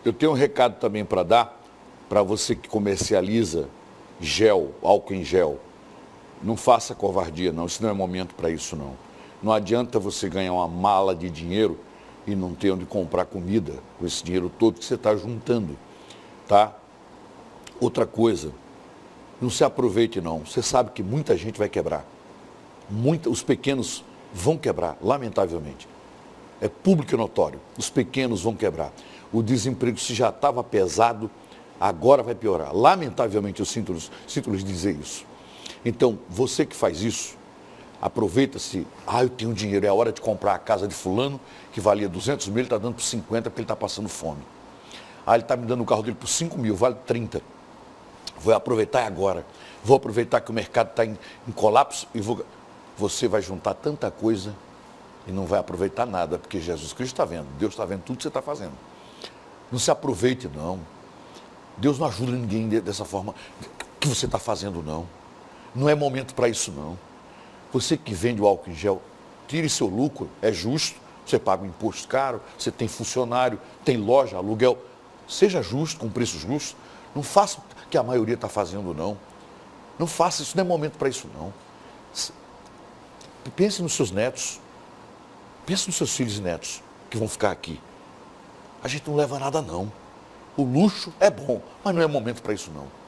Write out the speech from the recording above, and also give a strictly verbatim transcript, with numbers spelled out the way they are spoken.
eu tenho um recado também para dar para você que comercializa gel, álcool em gel. Não faça covardia, não. Isso não é momento para isso, não. Não adianta você ganhar uma mala de dinheiro e não ter onde comprar comida com esse dinheiro todo que você está juntando, tá? Outra coisa, não se aproveite, não. Você sabe que muita gente vai quebrar. Muita, os pequenos vão quebrar, lamentavelmente. É público e notório. Os pequenos vão quebrar. O desemprego, se já estava pesado, agora vai piorar. Lamentavelmente, eu sinto, sinto lhes dizer isso. Então, você que faz isso, aproveita-se. Ah, eu tenho dinheiro, é a hora de comprar a casa de fulano, que valia duzentos mil, ele está dando por cinquenta porque ele está passando fome. Ah, ele está me dando o carro dele por cinco mil, vale trinta. Vou aproveitar agora. Vou aproveitar que o mercado está em, em colapso e vou... Você vai juntar tanta coisa e não vai aproveitar nada, porque Jesus Cristo está vendo. Deus está vendo tudo que você está fazendo. Não se aproveite, não. Deus não ajuda ninguém dessa forma que você está fazendo, não. Não é momento para isso, não. Você que vende o álcool em gel, tire seu lucro, é justo. Você paga um imposto caro, você tem funcionário, tem loja, aluguel. Seja justo, com preços justos. Não faça o que a maioria está fazendo, não. Não faça isso, não é momento para isso, não. Pense nos seus netos. Pense nos seus filhos e netos que vão ficar aqui. A gente não leva nada, não. O luxo é bom, mas não é momento para isso, não.